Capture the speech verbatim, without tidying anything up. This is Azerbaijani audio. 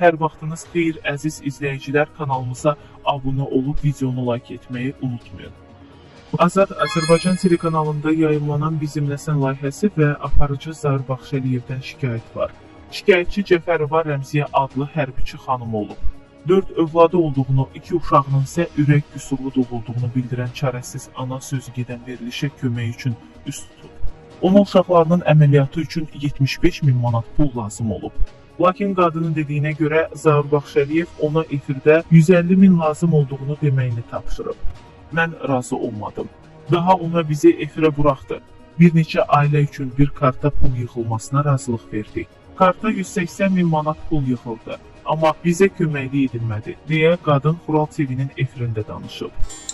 Hər vaxtınız xeyir əziz izləyicilər, kanalımıza abunə olub videonu like etməyi unutmayın. Azad Azərbaycan telekanalında yayımlanan Bizimlə Sən layihəsi və aparıcı Zahir Baxşəliyevdən şikayət var. Şikayətçi Cəfərova Rəmziyə adlı hərbiçi xanım olub. Dörd övladı olduğunu, iki uşağının isə ürək qüsurlu doğulduğunu bildirən çarəsiz ana sözü gedən verilişə kömək üçün üst tutub. Onun uşaqlarının əməliyyatı üçün yetmiş beş min manat pul lazım olub. Lakin qadının dediyinə görə Zahir Baxşəliyev ona efirdə yüz əlli min lazım olduğunu deməyini tapşırıb. Mən razı olmadım. Daha ona bizi efirə buraxdı. Bir neçə ailə üçün bir karta pul yığılmasına razılıq verdik. Karta yüz səksən min manat pul yığıldı. Amma bizə köməklik edilmədi, deyə qadın Xural T V-nin efirində danışıb.